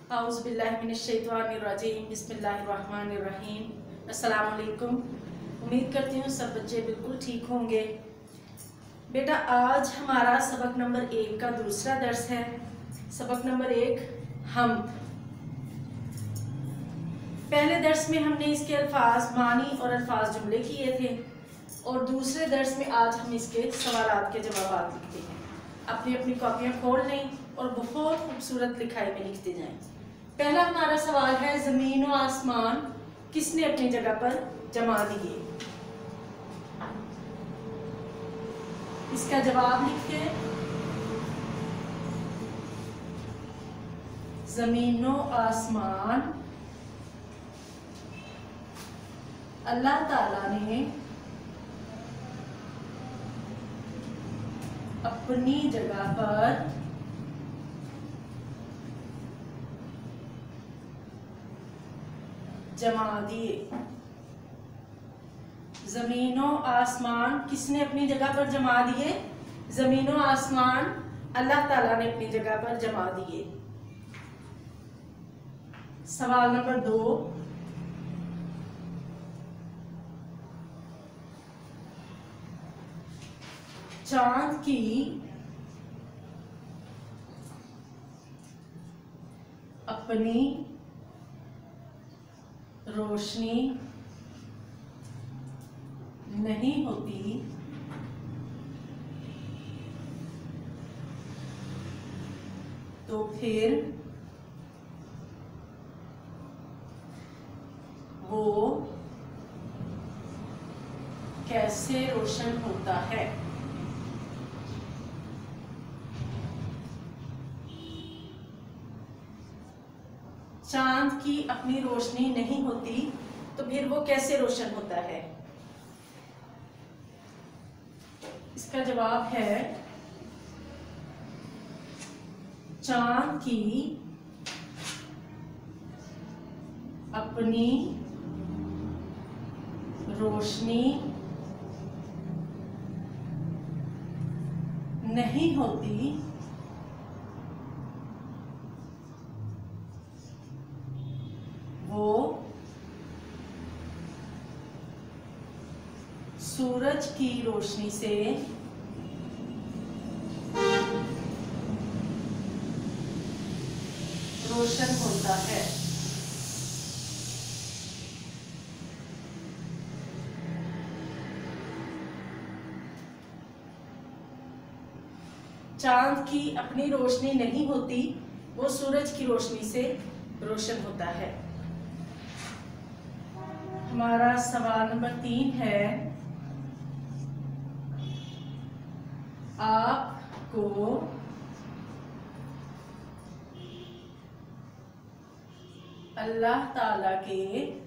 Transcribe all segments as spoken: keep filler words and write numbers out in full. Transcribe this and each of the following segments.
आउज़ुबिल्लाहिमिनश्शैतानिर्रजीम बिस्मिल्लाहिर्रहमानिर्रहीम। अस्सलाम वालेकुम। उम्मीद करती हूँ सब बच्चे बिल्कुल ठीक होंगे। बेटा आज हमारा सबक नंबर एक का दूसरा दर्स है। सबक नंबर एक हम। पहले दर्स में हमने इसके अल्फाज मानी और अल्फाज जुमले किए थे और दूसरे दर्स में आज हम इसके सवालात के जवाब लिखते हैं। अपनी अपनी कॉपियाँ खोल लें और बहुत खूबसूरत लिखाई में लिखते जाएं। पहला हमारा सवाल है, जमीन और आसमान किसने अपनी जगह पर जमा दिए? इसका जवाब लिखते हैं, जमीन और आसमान अल्लाह ताला ने अपनी जगह पर जमा दिए। जमीनों आसमान किसने अपनी जगह पर जमा दिए? जमीनों आसमान अल्लाह ताला ने अपनी जगह पर जमा दिए। सवाल नंबर दो, चांद की अपनी रोशनी नहीं होती तो फिर वो कैसे रोशन होता है? चांद की अपनी रोशनी नहीं होती तो फिर वो कैसे रोशन होता है? इसका जवाब है, चांद की अपनी रोशनी नहीं होती वो सूरज की रोशनी से रोशन होता है। चांद की अपनी रोशनी नहीं होती, वो सूरज की रोशनी से रोशन होता है। हमारा सवाल नंबर तीन है, आपको अल्लाह ताला के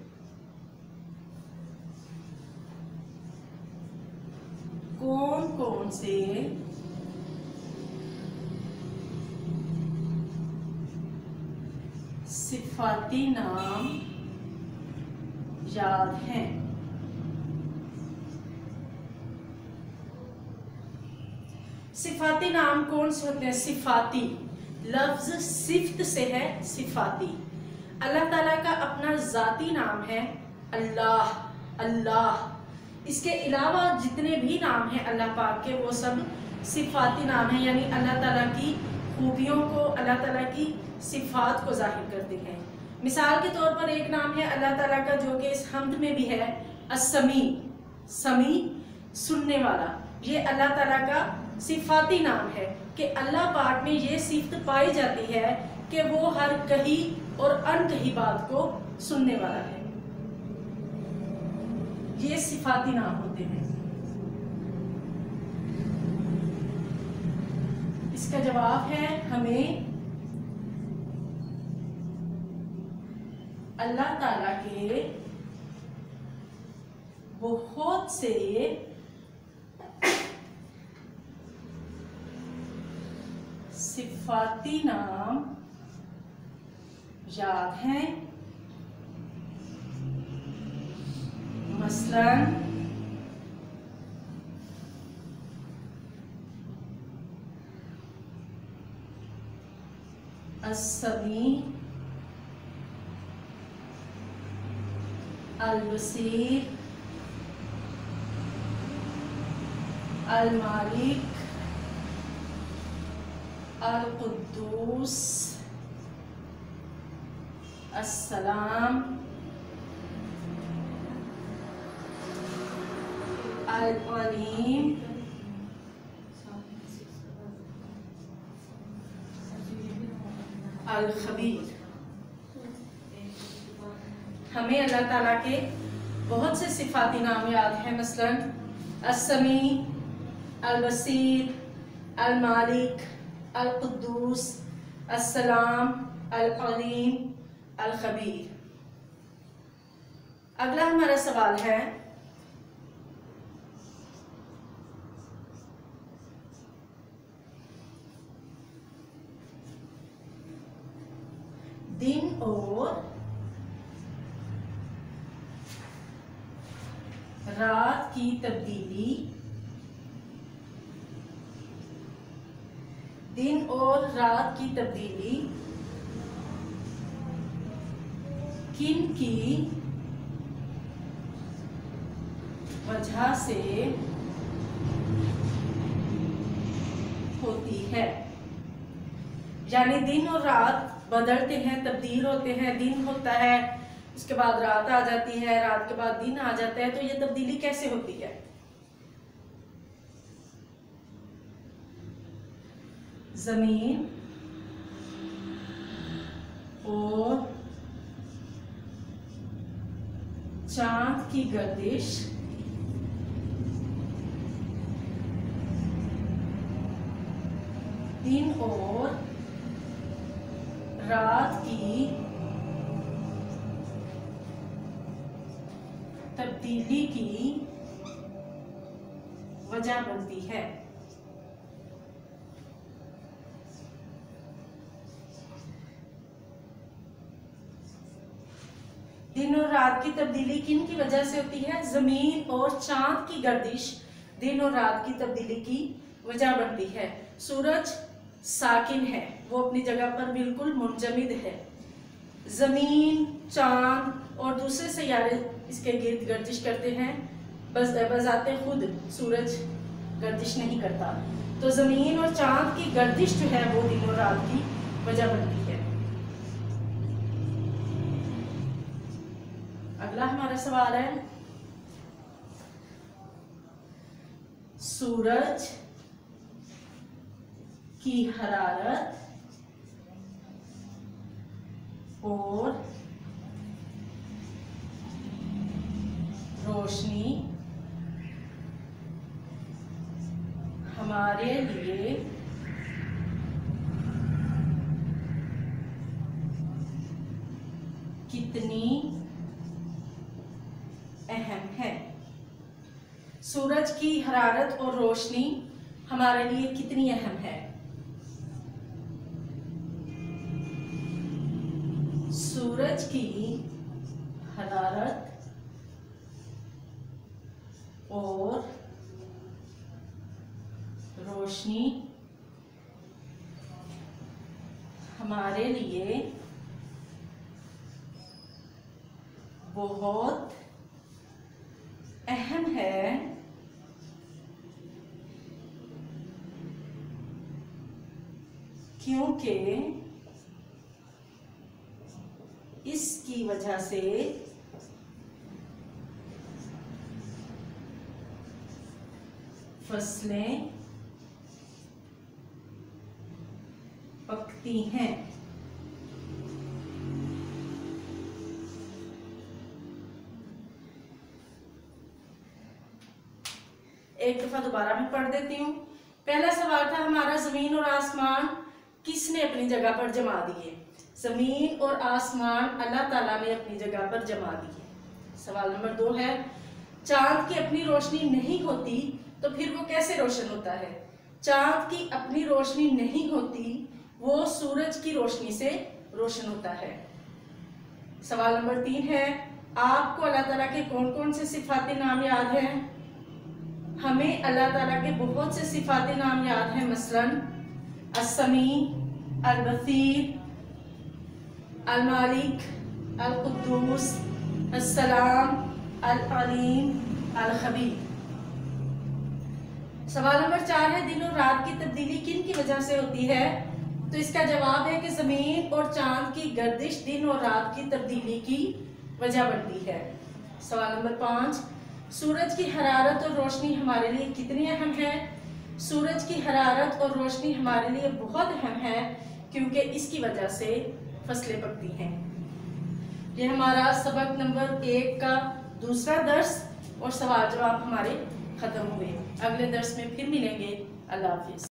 कौन कौन से सिफाती नाम याद हैं? सिफाती नाम कौन से होते हैं? सिफाती लफ्ज सिफ्त से है, सिफाती। अल्लाह ताला का अपना जाती नाम है अल्लाह, अल्लाह। इसके अलावा जितने भी नाम हैं अल्लाह पाक के, वो सब सिफाती नाम हैं, यानी अल्लाह ताला की खूबियों को, अल्लाह ताला की सिफात को जाहिर करते हैं। मिसाल के तौर पर एक नाम है अल्लाह ताला का जो कि इस हम्द में भी है, अस्समी, समी सुनने वाला। ये अल्लाह ताला का सिफाती नाम है कि अल्लाह पाक में ये सिफत पाई जाती है कि वो हर कही और अनकही बात को सुनने वाला है। ये सिफाती नाम होते हैं। इसका जवाब है, हमें अल्लाह ताला के बहुत से सिफाती नाम याद हैं। मसलन अस्समी अल बसीर, अल मालिक, अल कुद्दूस, अस्सलाम, अल अलीम, अल खबीर। हमें अल्लाह ताला के बहुत से सिफाती नाम याद हैं, मसलन अस्समी, अल बसीर, अल मालिक, अल कुद्दूस, अस्सलाम, अल अलीम, अल खबीर। अगला हमारा सवाल है, दिन और रात की तब्दीली, दिन और रात की तब्दीली किन की वजह से होती है। यानी दिन और रात बदलते हैं, तब्दील होते हैं। दिन होता है, उसके बाद रात आ जाती है, रात के बाद दिन आ जाता है। तो ये तब्दीली कैसे होती है? जमीन और चांद की गर्दिश दिन और रात की तब्दीली की वजह बनती है। दिन और रात की तब्दीली किन की वजह से होती है? जमीन और चांद की गर्दिश दिन और रात की तब्दीली की वजह बनती है। सूरज साकिन है, वो अपनी जगह पर बिल्कुल मुंजमिद है। जमीन, चांद और दूसरे सैयारे इसके गिर्द गर्दिश करते हैं। बस बजाते खुद सूरज गर्दिश नहीं करता। तो जमीन और चांद की गर्दिश जो है वो दिन और रात की वजह बनती है। अगला हमारा सवाल है, सूरज की हरारत और रोशनी हमारे लिए कितनी अहम है। सूरज की हरारत और रोशनी हमारे लिए कितनी अहम है? सूरज की हरारत और रोशनी हमारे लिए बहुत अहम है, क्योंकि इसकी वजह से फसलें पकती हैं। एक दफा दोबारा मैं पढ़ देती हूँ। पहला सवाल था हमारा, जमीन और आसमान किसने अपनी जगह पर जमा दिए? जमीन और आसमान अल्लाह ताला ने अपनी जगह पर जमा दिए। सवाल नंबर दो है, चांद की अपनी रोशनी नहीं होती तो फिर वो कैसे रोशन होता है? चांद की अपनी रोशनी नहीं होती, वो सूरज की रोशनी से रोशन होता है। सवाल नंबर तीन है, आपको अल्लाह ताला के कौन कौन से सिफाती नाम याद हैं? हमें अल्लाह ताला के बहुत से सिफाती नाम याद हैं, मसलन अस्समी, अल बसीर, अल मालिक, अल कुद्दूस, अस्सलाम, अल अलीम, अल खबीर। सवाल नंबर चार है, दिन और रात की तब्दीली किन की वजह से होती है? तो इसका जवाब है कि जमीन और चांद की गर्दिश दिन और रात की तब्दीली की वजह बनती है। सवाल नंबर पाँच, सूरज की हरारत और रोशनी हमारे लिए कितनी अहम है? सूरज की हरारत और रोशनी हमारे लिए बहुत अहम है, क्योंकि इसकी वजह से फसलें पकती हैं। ये हमारा सबक नंबर एक का दूसरा दर्स और सवाल जवाब हमारे खत्म हुए। अगले दर्स में फिर मिलेंगे। अल्लाह हाफिज।